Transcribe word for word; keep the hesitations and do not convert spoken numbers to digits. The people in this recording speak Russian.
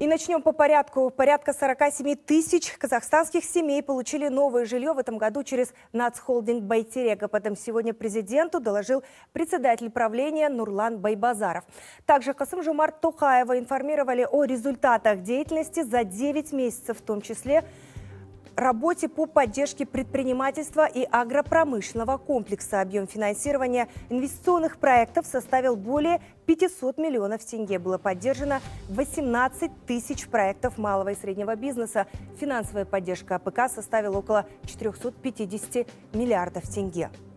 И начнем по порядку. Порядка сорока семи тысяч казахстанских семей получили новое жилье в этом году через нацхолдинг «Байтерек». Об этом сегодня президенту доложил председатель правления Нурлан Байбазаров. Также Касым-Жомарт Токаева информировали о результатах деятельности за девять месяцев, в том числе работе по поддержке предпринимательства и агропромышленного комплекса. Объем финансирования инвестиционных проектов составил более пятисот миллионов тенге. Было поддержано восемнадцать тысяч проектов малого и среднего бизнеса. Финансовая поддержка АПК составила около четырёхсот пятидесяти миллиардов тенге.